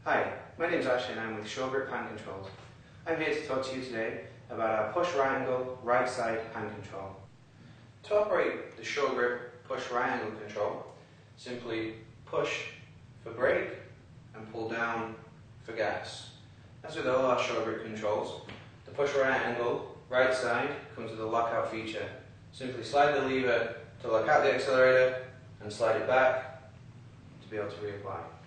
Hi, my name is Ashley and I'm with Show Grip Hand Controls. I'm here to talk to you today about our push right angle right side hand control. To operate the Show Grip push right angle control, simply push for brake and pull down for gas. As with all our Show Grip controls, the push right angle right side comes with a lockout feature. Simply slide the lever to lock out the accelerator and slide it back to be able to reapply.